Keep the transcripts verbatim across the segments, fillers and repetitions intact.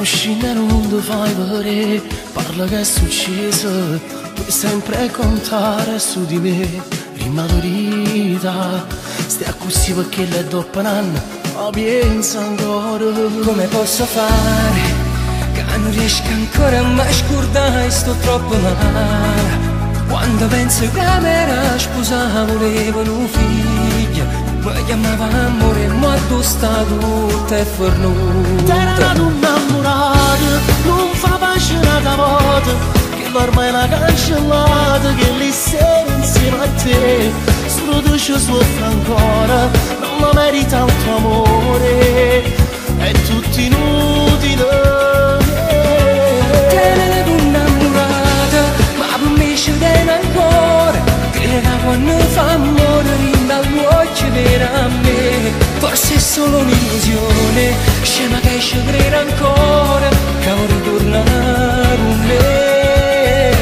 scende non ti fai vedere, parla che è successo, puoi sempre contare su di me, rima verità. Stai così perché le dopo un anno, ma pensa ancora. Come posso fare, che non riesco ancora a mai scordare, sto troppo male. Quando penso che mi era sposata, volevo un figlio, mi chiamava amore, ma tu sta tutta e fornuta. Era un innamorato, non fa pace una volta, che ormai la cancellata, che lì sei insieme a te. Solo tu ci soffri ancora, non la merita il tuo amore, è tutto inutile. Te ne devo innamorata, ma per me ci tiene ancora, che quando fa amore dagli occhi per a me. Forse è solo un'illusione, scema che ci crede ancora, che vorrei tornare con me.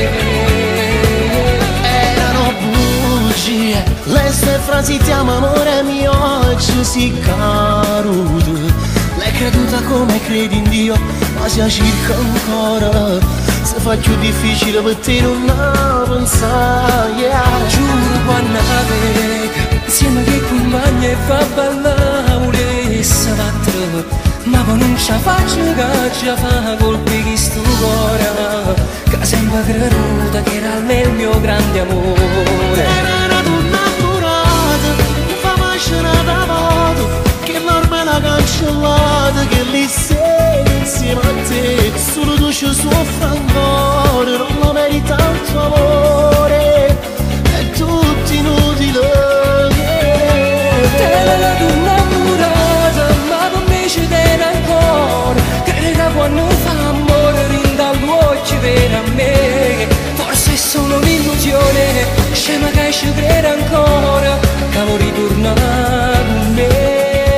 Erano bugie, le sue frasi ti amo amore mio, oggi si caruto. L'hai creduta come credi in Dio, ma si circa ancora. Se fa più difficile per te non la pensare, yeah. Giuro quando la vedo, insieme che compagna e fa ballare, volesse battere, ma poi non ce la faccio che ce la fa colpi di sto cuore, che sempre creduta che era il mio grande amore. Era tu innamorata, non fa mai scenata moto, che norma la cancellata, che lì sei insieme a te. Solo tu ci soffri ancora, non la merita il tuo amore, è tutto inutile. Te la tu innamorata, ma per me ci tiene ancora, crede che quando fa amore rinda gli occhi per a me. Forse è solo un'illusione, scema che ci crede ancora, che vorrei tornare con me.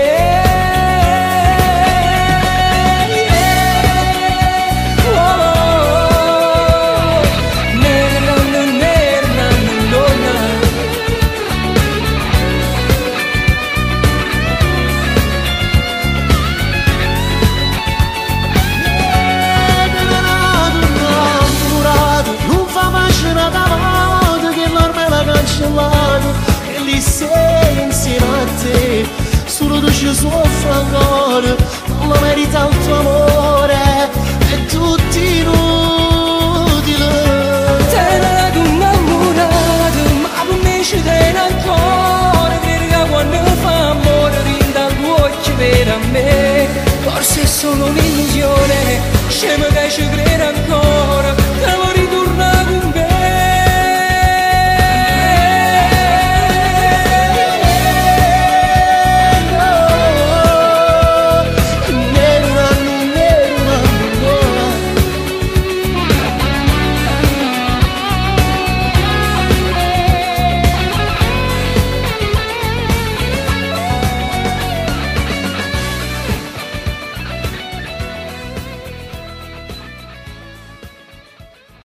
E lì sei insieme a te, solo tu ci soffri ancora, non la merita il tuo amore, è tutto inutile. Te ne tu innamorata, ma per me ci tiene ancora, credi che quando fa amore rinda gli occhi per a me. Forse è solo un'illusione, scema che ci crede ancora.